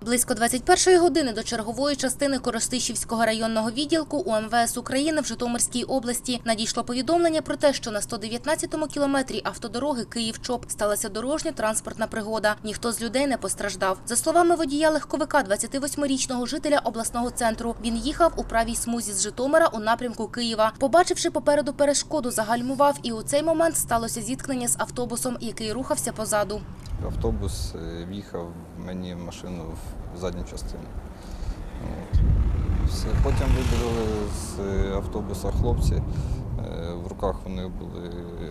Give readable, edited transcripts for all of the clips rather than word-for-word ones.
Близько 21-ї години до чергової частини Коростишівського районного відділку УМВС України в Житомирській області надійшло повідомлення про те, що на 119-му кілометрі автодороги Київ-Чоп сталася дорожньо-транспортна пригода. Ніхто з людей не постраждав. За словами водія легковика, 28-річного жителя обласного центру, він їхав у правій смузі з Житомира у напрямку Києва. Побачивши попереду перешкоду, загальмував, і у цей момент сталося зіткнення з автобусом, який рухався позаду. Автобус в'їхав мені в машину в задню частину. Потім вибрали з автобуса хлопці. В руках у них були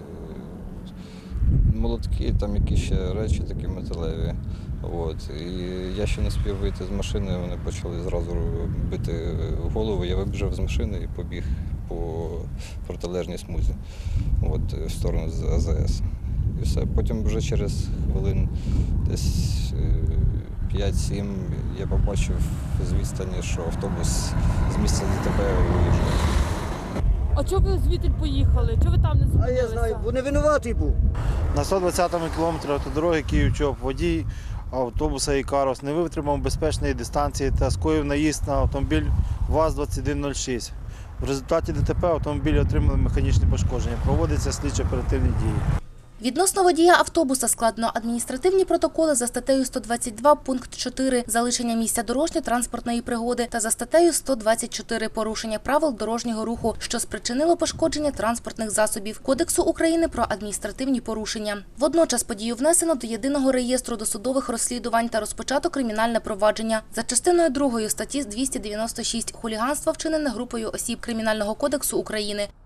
молотки, там якісь ще речі такі металеві. І я ще не спів вийти з машини, вони почали зразу бити в голову. Я вибіжав з машини і побіг по протилежній смузі в сторону АЗС. І все. Потім вже через хвилин десь 5-7 я побачив з відстані, що автобус з місця ДТП виїжджає. А чого ви звідти поїхали? Чого ви там не зупинилися? А я знаю, бо не винуватий був. На 120-му кілометрі автодороги Київ-Чоп водій автобуса «Ікарос» не витримав безпечної дистанції та скоїв наїзд на автомобіль ВАЗ-2106. В результаті ДТП автомобіль отримали механічні пошкодження. Проводяться слідчо-оперативні дії. Відносно водія автобуса складено адміністративні протоколи за статтею 122 пункт 4 «Залишення місця дорожньо-транспортної пригоди» та за статтею 124 «Порушення правил дорожнього руху», що спричинило пошкодження транспортних засобів Кодексу України про адміністративні порушення. Водночас подію внесено до Єдиного реєстру досудових розслідувань та розпочато кримінальне провадження за частиною 2 статті 296 «Хуліганство, вчинене групою осіб Кримінального кодексу України».